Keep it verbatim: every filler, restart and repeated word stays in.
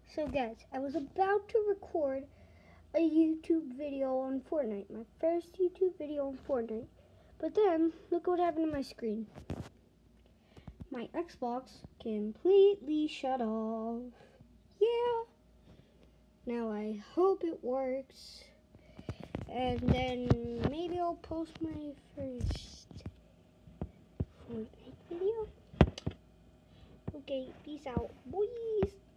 So guys, I was about to record a YouTube video on Fortnite, my first YouTube video on Fortnite. But then, look what happened to my screen. My Xbox completely shut off. Yeah. Now I hope it works. And then maybe I'll post my first Fortnite video. Okay, peace out, boys.